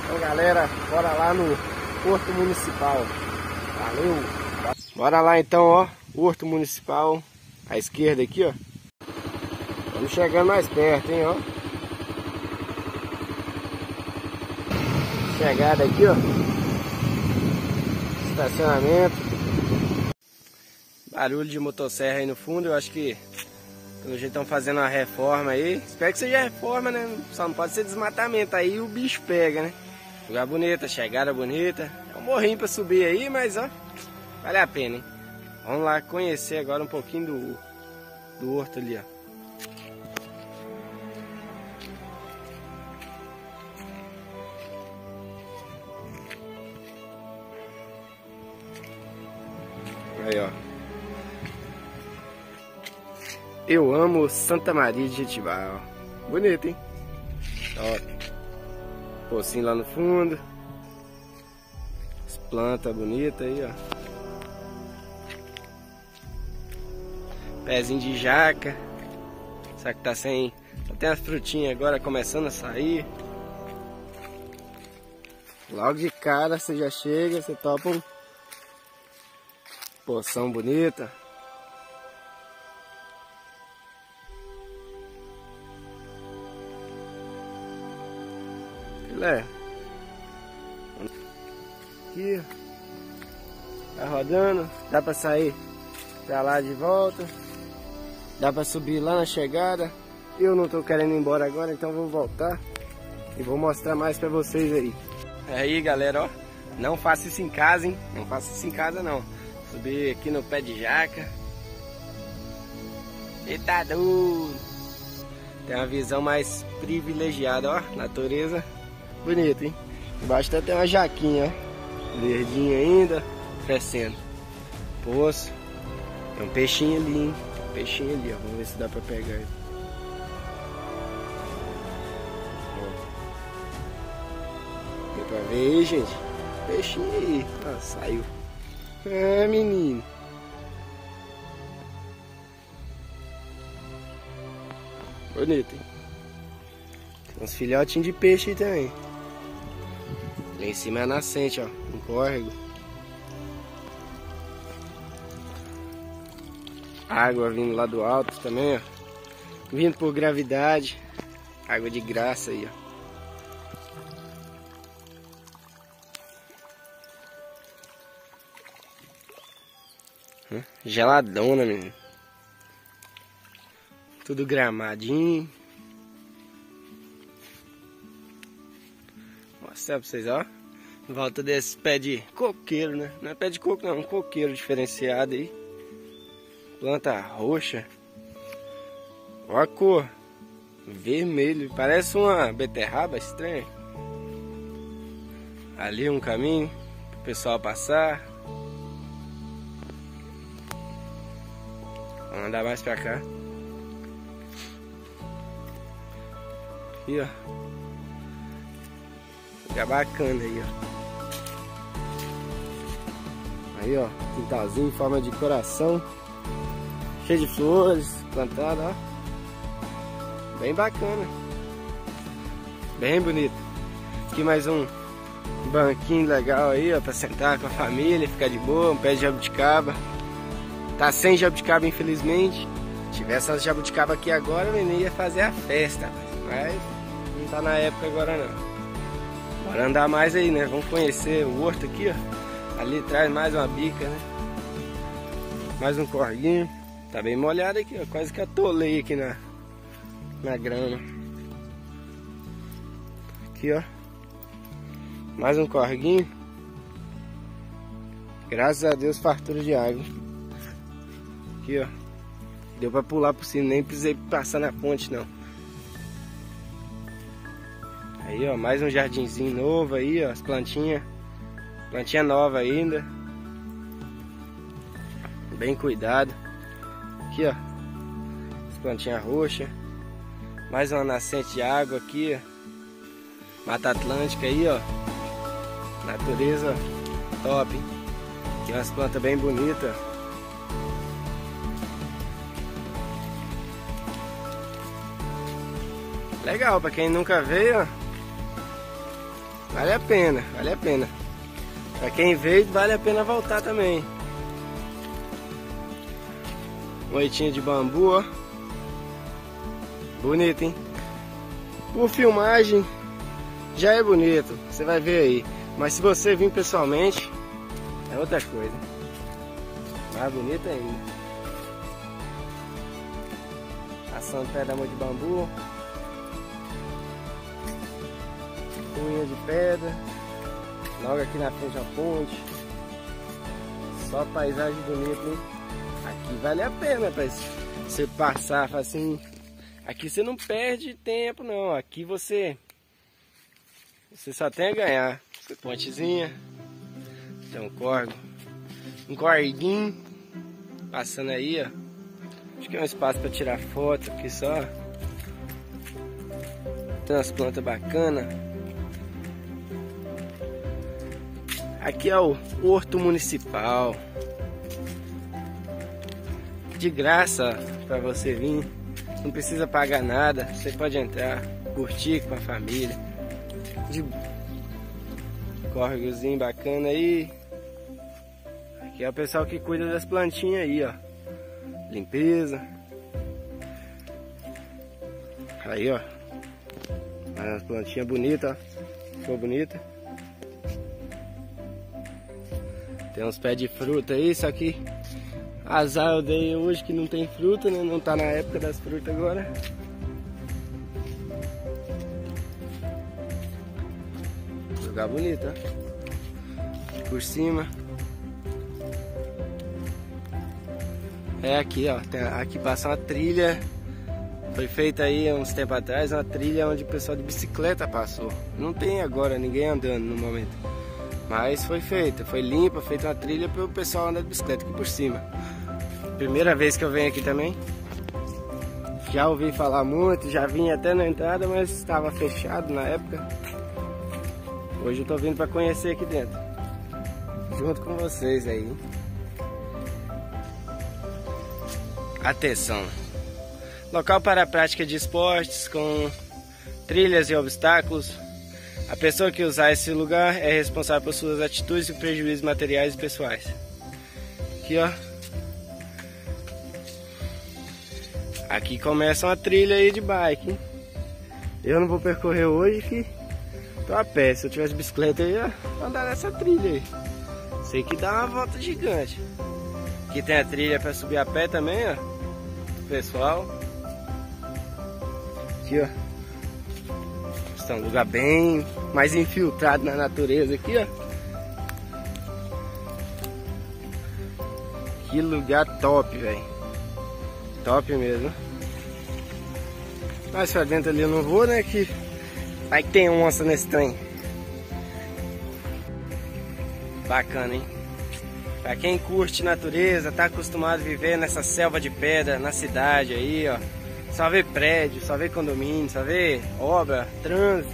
Então galera, bora lá no Horto Municipal. Valeu! Bora lá então, ó, Horto Municipal, à esquerda aqui, ó. Estamos chegando mais perto, hein, ó. Chegada aqui, ó. Estacionamento. Barulho de motosserra aí no fundo, eu acho que pelo jeito estão fazendo uma reforma aí. Espero que seja reforma, né? Só não pode ser desmatamento, aí o bicho pega, né? Lugar bonito, chegada bonita. É um morrinho pra subir aí, mas ó, vale a pena, hein? Vamos lá conhecer agora um pouquinho do horto ali, ó. Aí, ó. Eu amo Santa Maria de Jetibá, ó. Bonito, hein? Ó. Pocinho lá no fundo. As plantas bonitas aí, ó. Pezinho de jaca. Só que tá sem... Só tem as frutinhas agora começando a sair. Logo de cara você já chega, você topa um... Poção bonita. Filé. Aqui. Tá rodando. Dá pra sair pra lá de volta. Dá pra subir lá na chegada. Eu não tô querendo ir embora agora, então vou voltar. E vou mostrar mais pra vocês aí. Aí galera, ó. Não faça isso em casa, hein. Não faça isso em casa não. Subir aqui no pé de jaca. Eita doido! Tem uma visão mais privilegiada, ó. Natureza bonita, hein? Embaixo até tem uma jaquinha, ó. Verdinha ainda, crescendo. Poço. Tem um peixinho ali, hein? Um peixinho ali, ó. Vamos ver se dá pra pegar ele. Deu pra ver aí, gente? Peixinho aí. Ah, saiu. Ah, menino. Bonito, hein? Tem uns filhotinhos de peixe aí também. Lá em cima é a nascente, ó. Um córrego. Água vindo lá do alto também, ó. Vindo por gravidade. Água de graça aí, ó. Geladona, menino. Tudo gramadinho. Vou mostrar pra vocês, ó. Em volta desse pé de coqueiro, né? Não é pé de coco não, um coqueiro diferenciado aí. Planta roxa. Ó a cor. Vermelho. Parece uma beterraba estranha. Ali um caminho pro pessoal passar. Vamos andar mais pra cá. Aqui, ó. Fica bacana aí, ó. Aí, ó. Quintalzinho em forma de coração. Cheio de flores. Plantado, ó. Bem bacana. Bem bonito. Aqui mais um banquinho legal aí, ó. Pra sentar com a família, ficar de boa. Um pé de jabuticaba. Tá sem jabuticaba, infelizmente. Se tivesse as jabuticaba aqui agora, eu nem ia fazer a festa. Mas não tá na época agora, não. Bora andar mais aí, né? Vamos conhecer o horto aqui, ó. Ali atrás mais uma bica, né? Mais um corguinho. Tá bem molhado aqui, ó. Quase que atolei aqui na grama. Aqui, ó. Mais um corguinho. Graças a Deus, fartura de água. Aqui, ó. Deu pra pular por cima, nem precisei passar na ponte, não. Aí, ó, mais um jardinzinho novo aí, ó. As plantinhas. Plantinha nova ainda. Bem cuidado. Aqui, ó. As plantinhas roxas. Mais uma nascente de água aqui, ó. Mata Atlântica aí, ó. Natureza top, hein? Aqui umas plantas bem bonitas. Legal, pra quem nunca veio, ó. Vale a pena, vale a pena. Pra quem veio, vale a pena voltar também. Moitinha de bambu, ó. Bonito, hein? Por filmagem já é bonito, você vai ver aí. Mas se você vir pessoalmente, é outra coisa. Mais bonito ainda. Assando pedra de bambu. Unha de pedra. Logo aqui na frente a ponte. Só paisagem bonita, hein? Aqui vale a pena pra você passar assim. Aqui você não perde tempo não. Aqui você só tem a ganhar. Pontezinha. Tem um córrego. Um corguinho. Passando aí, ó. Acho que é um espaço para tirar foto aqui só. Tem umas plantas bacanas. Aqui é o Horto Municipal. De graça para você vir. Não precisa pagar nada. Você pode entrar, curtir com a família. De córregozinho bacana aí. Aqui é o pessoal que cuida das plantinhas aí, ó. Limpeza. Aí, ó. As plantinhas bonitas, ó. Ficou bonita. Tem uns pés de fruta aí, só que azar eu dei hoje que não tem fruta, né? Não tá na época das frutas agora. Lugar bonito, ó. Por cima. É aqui, ó. Aqui passa uma trilha. Foi feita aí uns tempos atrás, uma trilha onde o pessoal de bicicleta passou. Não tem agora ninguém andando no momento. Mas foi feita, foi limpa, feita uma trilha para o pessoal andar de bicicleta aqui por cima. Primeira vez que eu venho aqui também. Já ouvi falar muito, já vim até na entrada, mas estava fechado na época. Hoje eu tô vindo para conhecer aqui dentro. Junto com vocês aí. Atenção. Local para a prática de esportes com trilhas e obstáculos. A pessoa que usar esse lugar é responsável por suas atitudes e prejuízos materiais e pessoais. Aqui, ó. Aqui começa uma trilha aí de bike, hein? Eu não vou percorrer hoje que tô a pé. Se eu tivesse bicicleta eu ia andar nessa trilha aí. Sei que dá uma volta gigante. Aqui tem a trilha para subir a pé também, ó. Pessoal. Aqui, ó. Está um lugar bem mais infiltrado na natureza aqui, ó. Que lugar top, velho. Top mesmo. Mas pra dentro ali eu não vou, né? Que vai que tem onça nesse trem. Bacana, hein? Pra quem curte natureza, tá acostumado a viver nessa selva de pedra, na cidade aí, ó. Só vê prédio, só vê condomínio, só vê obra, trânsito.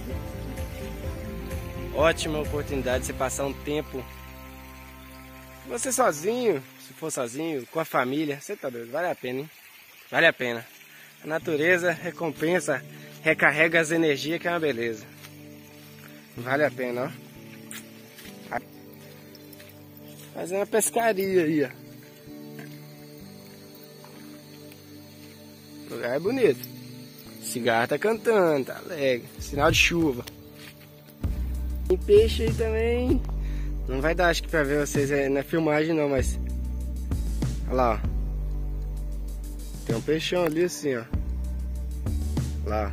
Ótima oportunidade de você passar um tempo. Você sozinho, se for sozinho, com a família, você tá doido, vale a pena, hein? Vale a pena. A natureza recompensa, recarrega as energias, que é uma beleza. Vale a pena, ó. Fazer uma pescaria aí, ó. O lugar é bonito. Cigarro tá cantando, tá alegre. Sinal de chuva. Tem peixe aí também. Não vai dar, acho que pra ver vocês na filmagem não, mas... Olha lá, ó. Tem um peixão ali assim, ó. Lá.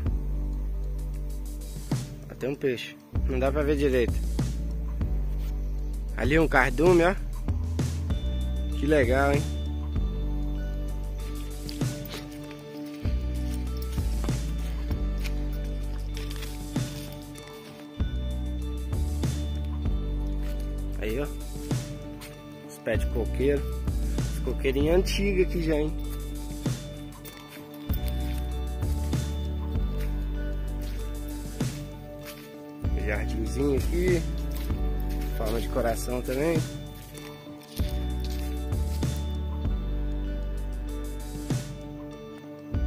Tem um peixe. Não dá pra ver direito. Ali um cardume, ó. Que legal, hein? Aí, ó. Os pés de coqueiro. Os coqueirinhos antigos aqui já, hein? Jardinzinho aqui. Forma de coração também.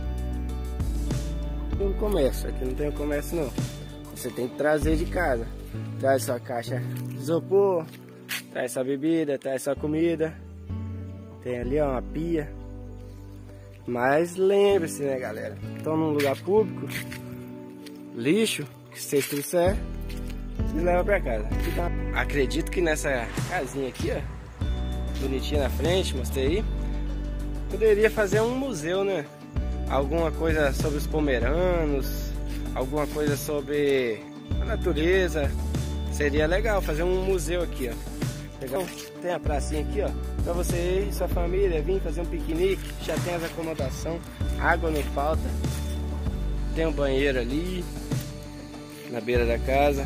Tem um comércio. Aqui não tem comércio não. Você tem que trazer de casa. traz sua caixa de isopor, traz sua bebida, traz sua comida. Tem ali ó, uma pia. Mas lembre-se, né, galera? Estão num lugar público, lixo que vocês trouxer, vocês levam pra casa. Acredito que nessa casinha aqui, ó, bonitinha na frente, mostrei aí, poderia fazer um museu, né? Alguma coisa sobre os pomeranos, alguma coisa sobre a natureza. Seria legal fazer um museu aqui, ó. Legal? Tem a pracinha aqui, ó, pra você e sua família vir fazer um piquenique. Já tem as acomodações, água não falta. Tem um banheiro ali na beira da casa,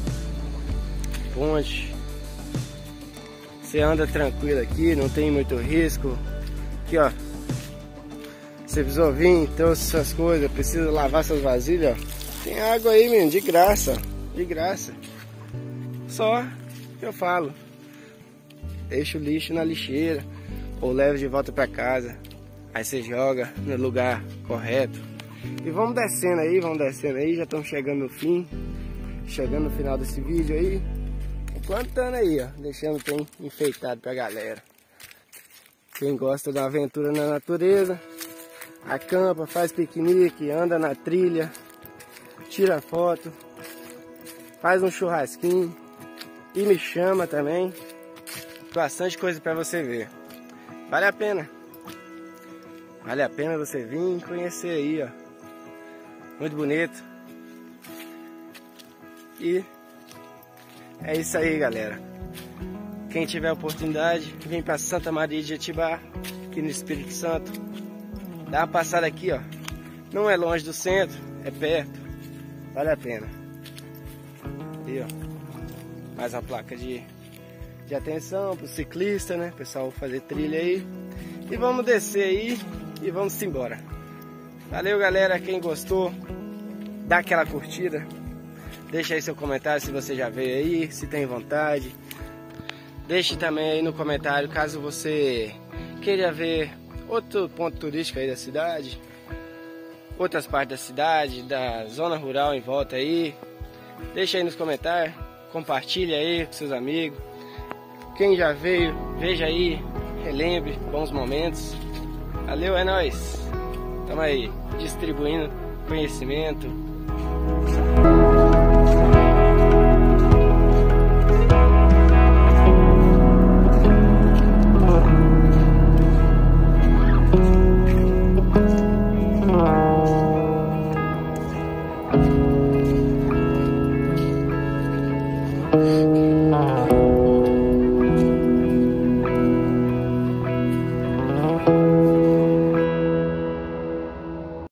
ponte. Você anda tranquilo aqui, não tem muito risco. Aqui ó, você precisou vir, trouxe suas coisas, precisa lavar suas vasilhas, ó. Tem água aí, menino, de graça, de graça. Só que eu falo, deixa o lixo na lixeira ou leva de volta para casa. Aí você joga no lugar correto. E vamos descendo aí, já estamos chegando no fim. Chegando no final desse vídeo aí. Plantando aí, ó, deixando bem enfeitado pra galera. Quem gosta da aventura na natureza, acampa, faz piquenique, anda na trilha, tira foto, faz um churrasquinho e me chama também. Bastante coisa para você ver. Vale a pena. Vale a pena você vir conhecer aí, ó. Muito bonito. E é isso aí, galera. Quem tiver oportunidade, vem para Santa Maria de Jetibá, aqui no Espírito Santo. Dá uma passada aqui, ó. Não é longe do centro, é perto. Vale a pena. E ó, mais uma placa de atenção para o ciclista, né? Pessoal fazer trilha aí. E vamos descer aí e vamos embora. Valeu, galera. Quem gostou, dá aquela curtida. Deixa aí seu comentário se você já veio aí, se tem vontade. Deixe também aí no comentário caso você queira ver outro ponto turístico aí da cidade, outras partes da cidade, da zona rural em volta aí. Deixa aí nos comentários, compartilha aí com seus amigos. Quem já veio, veja aí, relembre bons momentos. Valeu, é nóis. Tamo aí, distribuindo conhecimento.